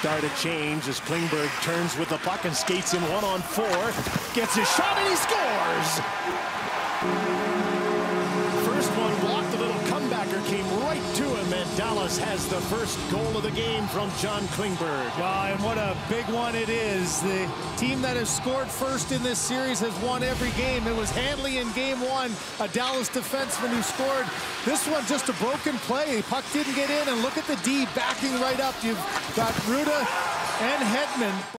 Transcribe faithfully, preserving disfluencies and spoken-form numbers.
start a change as Klingberg turns with the puck and skates in one on four. Gets his shot and he scores! First one blocked, the little comebacker came right to him, and Dallas has the first goal of the game from John Klingberg. Well, and what a big one it is. The team that has scored first in this series has won every game. It was Hanley in game one, a Dallas defenseman who scored. This one just a broken play. Puck didn't get in, and look at the D backing right up. You've got Ruda and Hedman.